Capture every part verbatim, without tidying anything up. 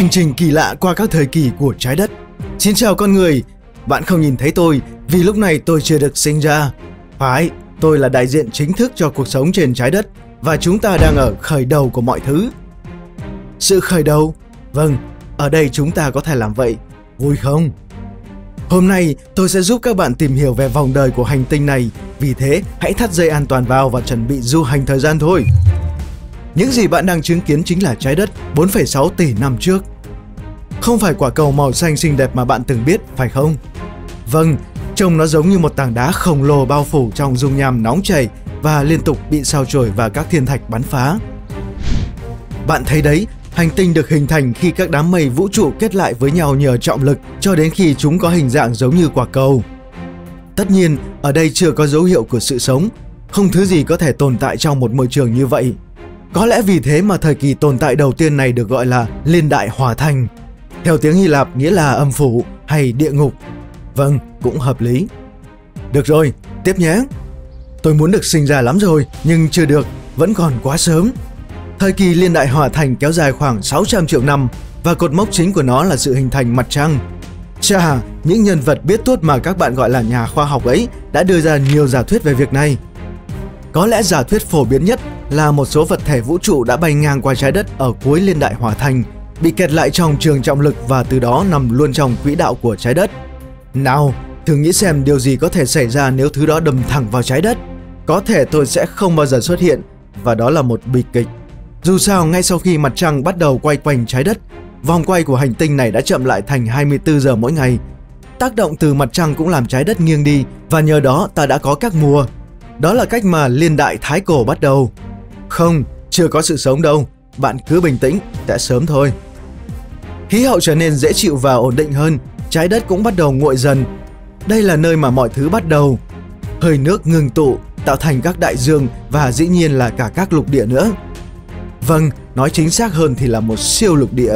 Hành trình kỳ lạ qua các thời kỳ của trái đất. Xin chào con người, bạn không nhìn thấy tôi vì lúc này tôi chưa được sinh ra. Phải, tôi là đại diện chính thức cho cuộc sống trên trái đất và chúng ta đang ở khởi đầu của mọi thứ. Sự khởi đầu? Vâng, ở đây chúng ta có thể làm vậy. Vui không? Hôm nay tôi sẽ giúp các bạn tìm hiểu về vòng đời của hành tinh này. Vì thế, hãy thắt dây an toàn vào và chuẩn bị du hành thời gian thôi. Những gì bạn đang chứng kiến chính là trái đất bốn phẩy sáu tỷ năm trước. Không phải quả cầu màu xanh xinh đẹp mà bạn từng biết, phải không? Vâng, trông nó giống như một tảng đá khổng lồ bao phủ trong dung nham nóng chảy và liên tục bị sao chổi và các thiên thạch bắn phá. Bạn thấy đấy, hành tinh được hình thành khi các đám mây vũ trụ kết lại với nhau nhờ trọng lực cho đến khi chúng có hình dạng giống như quả cầu. Tất nhiên, ở đây chưa có dấu hiệu của sự sống, không thứ gì có thể tồn tại trong một môi trường như vậy. Có lẽ vì thế mà thời kỳ tồn tại đầu tiên này được gọi là Liên Đại Hỏa Thành. Theo tiếng Hy Lạp nghĩa là âm phủ hay địa ngục. Vâng, cũng hợp lý. Được rồi, tiếp nhé. Tôi muốn được sinh ra lắm rồi, nhưng chưa được, vẫn còn quá sớm. Thời kỳ Liên Đại Hỏa Thành kéo dài khoảng sáu trăm triệu năm và cột mốc chính của nó là sự hình thành mặt trăng. Chà, những nhân vật biết tuốt mà các bạn gọi là nhà khoa học ấy đã đưa ra nhiều giả thuyết về việc này. Có lẽ giả thuyết phổ biến nhất là một số vật thể vũ trụ đã bay ngang qua trái đất ở cuối Liên Đại Hỏa Thành, bị kẹt lại trong trường trọng lực và từ đó nằm luôn trong quỹ đạo của trái đất. Nào, thử nghĩ xem điều gì có thể xảy ra nếu thứ đó đâm thẳng vào trái đất. Có thể tôi sẽ không bao giờ xuất hiện, và đó là một bi kịch. Dù sao, ngay sau khi mặt trăng bắt đầu quay quanh trái đất, vòng quay của hành tinh này đã chậm lại thành hai mươi tư giờ mỗi ngày. Tác động từ mặt trăng cũng làm trái đất nghiêng đi, và nhờ đó ta đã có các mùa. Đó là cách mà Liên Đại Thái Cổ bắt đầu. Không, chưa có sự sống đâu. Bạn cứ bình tĩnh, sẽ sớm thôi. Khí hậu trở nên dễ chịu và ổn định hơn, trái đất cũng bắt đầu nguội dần. Đây là nơi mà mọi thứ bắt đầu. Hơi nước ngưng tụ, tạo thành các đại dương và dĩ nhiên là cả các lục địa nữa. Vâng, nói chính xác hơn thì là một siêu lục địa.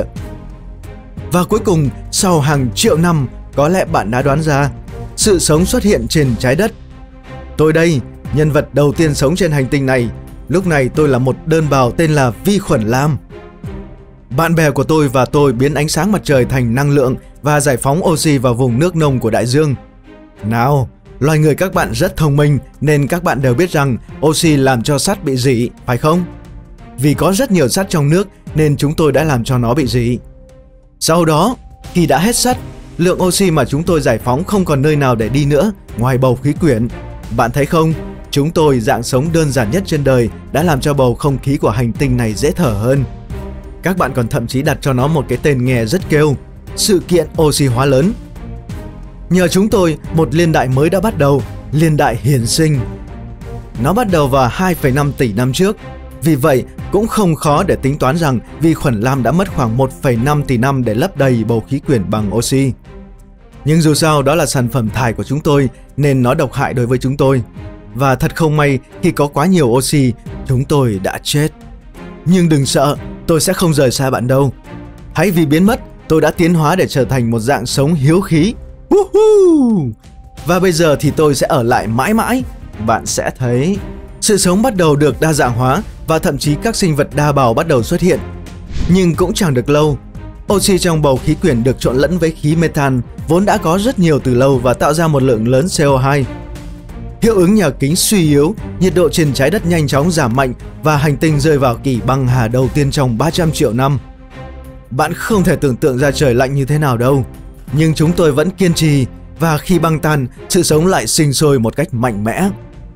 Và cuối cùng, sau hàng triệu năm, có lẽ bạn đã đoán ra, sự sống xuất hiện trên trái đất. Tôi đây, nhân vật đầu tiên sống trên hành tinh này. Lúc này tôi là một đơn bào tên là vi khuẩn lam. Bạn bè của tôi và tôi biến ánh sáng mặt trời thành năng lượng và giải phóng oxy vào vùng nước nông của đại dương. Nào, loài người các bạn rất thông minh nên các bạn đều biết rằng oxy làm cho sắt bị rỉ, phải không? Vì có rất nhiều sắt trong nước nên chúng tôi đã làm cho nó bị rỉ. Sau đó, khi đã hết sắt, lượng oxy mà chúng tôi giải phóng không còn nơi nào để đi nữa ngoài bầu khí quyển. Bạn thấy không? Chúng tôi, dạng sống đơn giản nhất trên đời, đã làm cho bầu không khí của hành tinh này dễ thở hơn. Các bạn còn thậm chí đặt cho nó một cái tên nghe rất kêu: sự kiện oxy hóa lớn. Nhờ chúng tôi, một liên đại mới đã bắt đầu, Liên Đại Hiển Sinh. Nó bắt đầu vào hai phẩy năm tỷ năm trước. Vì vậy, cũng không khó để tính toán rằng vi khuẩn lam đã mất khoảng một phẩy năm tỷ năm để lấp đầy bầu khí quyển bằng oxy. Nhưng dù sao đó là sản phẩm thải của chúng tôi nên nó độc hại đối với chúng tôi. Và thật không may, khi có quá nhiều oxy, chúng tôi đã chết. Nhưng đừng sợ, tôi sẽ không rời xa bạn đâu. Hãy vì biến mất, tôi đã tiến hóa để trở thành một dạng sống hiếu khí. Woohoo! Và bây giờ thì tôi sẽ ở lại mãi mãi. Bạn sẽ thấy sự sống bắt đầu được đa dạng hóa và thậm chí các sinh vật đa bào bắt đầu xuất hiện. Nhưng cũng chẳng được lâu. Oxy trong bầu khí quyển được trộn lẫn với khí metan vốn đã có rất nhiều từ lâu và tạo ra một lượng lớn xê o hai. Hiệu ứng nhà kính suy yếu, nhiệt độ trên trái đất nhanh chóng giảm mạnh và hành tinh rơi vào kỳ băng hà đầu tiên trong ba trăm triệu năm. Bạn không thể tưởng tượng ra trời lạnh như thế nào đâu. Nhưng chúng tôi vẫn kiên trì và khi băng tan, sự sống lại sinh sôi một cách mạnh mẽ.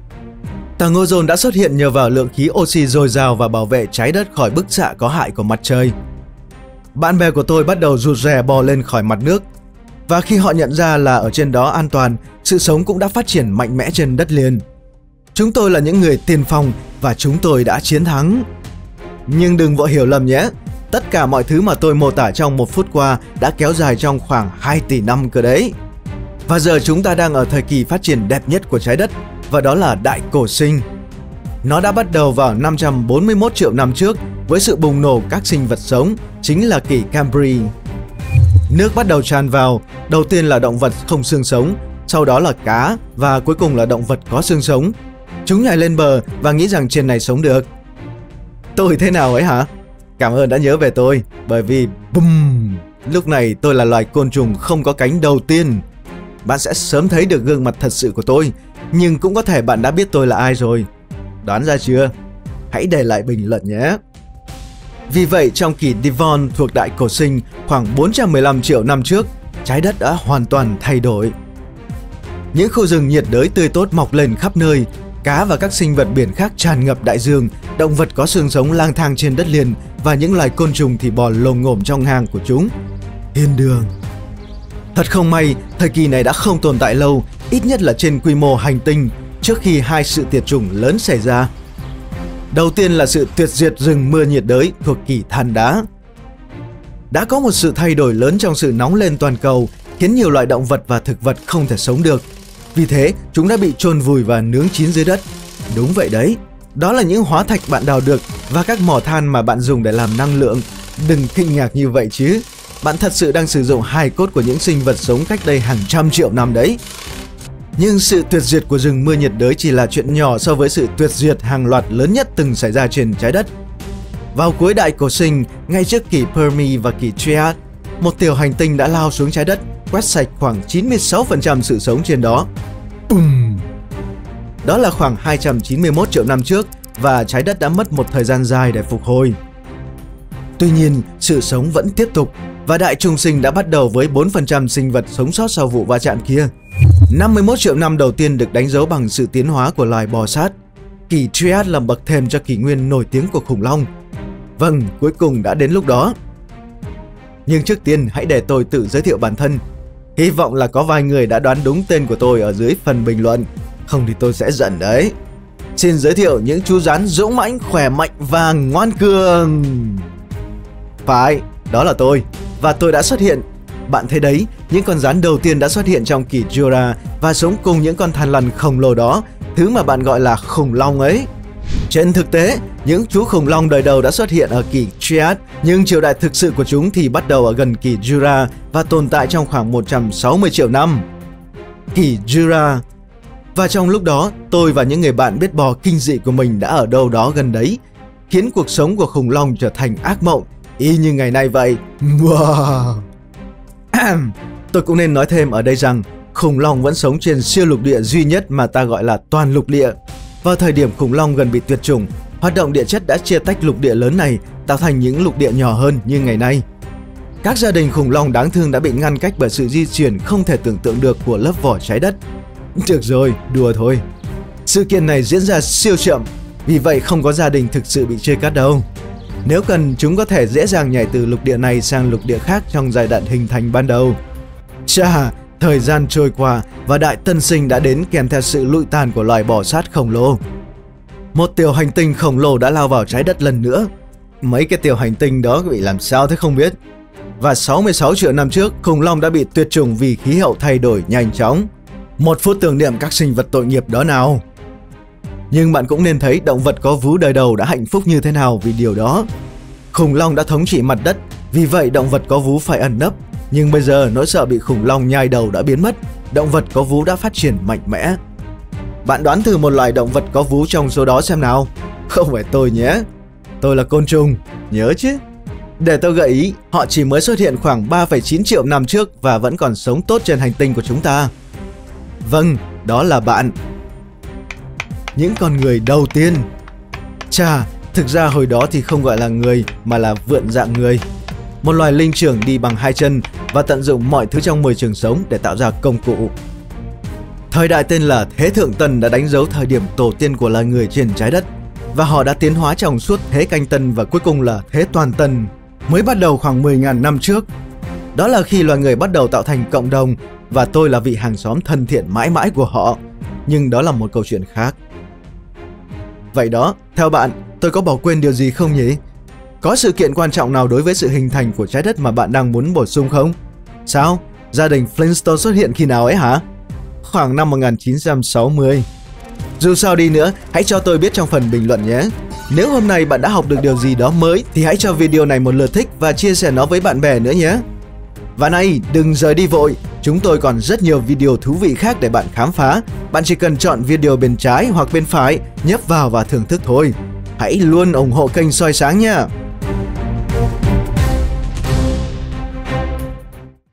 Tầng ozone đã xuất hiện nhờ vào lượng khí oxy dồi dào và bảo vệ trái đất khỏi bức xạ có hại của mặt trời. Bạn bè của tôi bắt đầu rụt rè bò lên khỏi mặt nước. Và khi họ nhận ra là ở trên đó an toàn, sự sống cũng đã phát triển mạnh mẽ trên đất liền. Chúng tôi là những người tiên phong và chúng tôi đã chiến thắng. Nhưng đừng vội hiểu lầm nhé. Tất cả mọi thứ mà tôi mô tả trong một phút qua đã kéo dài trong khoảng hai tỷ năm cơ đấy. Và giờ chúng ta đang ở thời kỳ phát triển đẹp nhất của trái đất, và đó là Đại Cổ Sinh. Nó đã bắt đầu vào năm trăm bốn mươi mốt triệu năm trước với sự bùng nổ các sinh vật sống, chính là kỷ Cambry. Nước bắt đầu tràn vào, đầu tiên là động vật không xương sống, sau đó là cá và cuối cùng là động vật có xương sống. Chúng nhảy lên bờ và nghĩ rằng trên này sống được. Tôi thế nào ấy hả? Cảm ơn đã nhớ về tôi, bởi vì bùm, lúc này tôi là loài côn trùng không có cánh đầu tiên. Bạn sẽ sớm thấy được gương mặt thật sự của tôi, nhưng cũng có thể bạn đã biết tôi là ai rồi. Đoán ra chưa? Hãy để lại bình luận nhé. Vì vậy, trong kỷ Devon thuộc Đại Cổ Sinh khoảng bốn trăm mười lăm triệu năm trước, trái đất đã hoàn toàn thay đổi. Những khu rừng nhiệt đới tươi tốt mọc lên khắp nơi, cá và các sinh vật biển khác tràn ngập đại dương, động vật có xương sống lang thang trên đất liền và những loài côn trùng thì bò lồm ngổm trong hang của chúng. Thiên đường. Thật không may, thời kỳ này đã không tồn tại lâu, ít nhất là trên quy mô hành tinh, trước khi hai sự tuyệt chủng lớn xảy ra. Đầu tiên là sự tuyệt diệt rừng mưa nhiệt đới thuộc kỷ than đá. Đã có một sự thay đổi lớn trong sự nóng lên toàn cầu, khiến nhiều loại động vật và thực vật không thể sống được. Vì thế, chúng đã bị chôn vùi và nướng chín dưới đất. Đúng vậy đấy, đó là những hóa thạch bạn đào được và các mỏ than mà bạn dùng để làm năng lượng. Đừng kinh ngạc như vậy chứ, bạn thật sự đang sử dụng hài cốt của những sinh vật sống cách đây hàng trăm triệu năm đấy. Nhưng sự tuyệt diệt của rừng mưa nhiệt đới chỉ là chuyện nhỏ so với sự tuyệt diệt hàng loạt lớn nhất từng xảy ra trên trái đất. Vào cuối Đại Cổ Sinh, ngay trước kỷ Permi và kỷ Trias, một tiểu hành tinh đã lao xuống trái đất, quét sạch khoảng chín mươi sáu phần trăm sự sống trên đó. Bùm! Đó là khoảng hai trăm chín mươi mốt triệu năm trước và trái đất đã mất một thời gian dài để phục hồi. Tuy nhiên, sự sống vẫn tiếp tục và Đại Trùng Sinh đã bắt đầu với bốn phần trăm sinh vật sống sót sau vụ va chạm kia. năm mươi mốt triệu năm đầu tiên được đánh dấu bằng sự tiến hóa của loài bò sát. Kỷ Trias là bậc thềm cho kỷ nguyên nổi tiếng của khủng long. Vâng, cuối cùng đã đến lúc đó. Nhưng trước tiên hãy để tôi tự giới thiệu bản thân. Hy vọng là có vài người đã đoán đúng tên của tôi ở dưới phần bình luận. Không thì tôi sẽ giận đấy. Xin giới thiệu những chú rắn dũng mãnh, khỏe mạnh và ngoan cường. Phải, đó là tôi. Và tôi đã xuất hiện. Bạn thấy đấy, những con rắn đầu tiên đã xuất hiện trong kỷ Jura và sống cùng những con thằn lằn khổng lồ đó, thứ mà bạn gọi là khủng long ấy. Trên thực tế, những chú khủng long đời đầu đã xuất hiện ở kỷ Trias, nhưng triều đại thực sự của chúng thì bắt đầu ở gần kỷ Jura và tồn tại trong khoảng một trăm sáu mươi triệu năm. Kỷ Jura. Và trong lúc đó, tôi và những người bạn biết bò kinh dị của mình đã ở đâu đó gần đấy, khiến cuộc sống của khủng long trở thành ác mộng, y như ngày nay vậy. Wow. Tôi cũng nên nói thêm ở đây rằng khủng long vẫn sống trên siêu lục địa duy nhất mà ta gọi là toàn lục địa. Vào thời điểm khủng long gần bị tuyệt chủng, hoạt động địa chất đã chia tách lục địa lớn này, tạo thành những lục địa nhỏ hơn như ngày nay. Các gia đình khủng long đáng thương đã bị ngăn cách bởi sự di chuyển không thể tưởng tượng được của lớp vỏ trái đất. Được rồi, đùa thôi. Sự kiện này diễn ra siêu chậm, vì vậy không có gia đình thực sự bị chia cắt đâu. Nếu cần, chúng có thể dễ dàng nhảy từ lục địa này sang lục địa khác trong giai đoạn hình thành ban đầu. Chà, thời gian trôi qua và Đại Tân Sinh đã đến kèm theo sự lụi tàn của loài bò sát khổng lồ. Một tiểu hành tinh khổng lồ đã lao vào trái đất lần nữa. Mấy cái tiểu hành tinh đó bị làm sao thế không biết. Và sáu mươi sáu triệu năm trước, khủng long đã bị tuyệt chủng vì khí hậu thay đổi nhanh chóng. Một phút tưởng niệm các sinh vật tội nghiệp đó nào. Nhưng bạn cũng nên thấy động vật có vú đời đầu đã hạnh phúc như thế nào vì điều đó. Khủng long đã thống trị mặt đất, vì vậy động vật có vú phải ẩn nấp. Nhưng bây giờ nỗi sợ bị khủng long nhai đầu đã biến mất, động vật có vú đã phát triển mạnh mẽ. Bạn đoán thử một loài động vật có vú trong số đó xem nào. Không phải tôi nhé, tôi là côn trùng, nhớ chứ. Để tôi gợi ý, họ chỉ mới xuất hiện khoảng ba phẩy chín triệu năm trước và vẫn còn sống tốt trên hành tinh của chúng ta. Vâng, đó là bạn. Những con người đầu tiên. Chà, thực ra hồi đó thì không gọi là người mà là vượn dạng người. Một loài linh trưởng đi bằng hai chân và tận dụng mọi thứ trong môi trường sống để tạo ra công cụ. Thời đại tên là Thế Thượng Tân đã đánh dấu thời điểm tổ tiên của loài người trên trái đất, và họ đã tiến hóa trong suốt Thế Canh Tân và cuối cùng là Thế Toàn Tân, mới bắt đầu khoảng mười nghìn năm trước. Đó là khi loài người bắt đầu tạo thành cộng đồng, và tôi là vị hàng xóm thân thiện mãi mãi của họ. Nhưng đó là một câu chuyện khác. Vậy đó, theo bạn, tôi có bỏ quên điều gì không nhỉ? Có sự kiện quan trọng nào đối với sự hình thành của trái đất mà bạn đang muốn bổ sung không? Sao? Gia đình Flintstone xuất hiện khi nào ấy hả? Khoảng năm một nghìn chín trăm sáu mươi. Dù sao đi nữa, hãy cho tôi biết trong phần bình luận nhé. Nếu hôm nay bạn đã học được điều gì đó mới thì hãy cho video này một lượt thích và chia sẻ nó với bạn bè nữa nhé. Và này, đừng rời đi vội, chúng tôi còn rất nhiều video thú vị khác để bạn khám phá. Bạn chỉ cần chọn video bên trái hoặc bên phải, nhấp vào và thưởng thức thôi. Hãy luôn ủng hộ kênh Soi Sáng nha.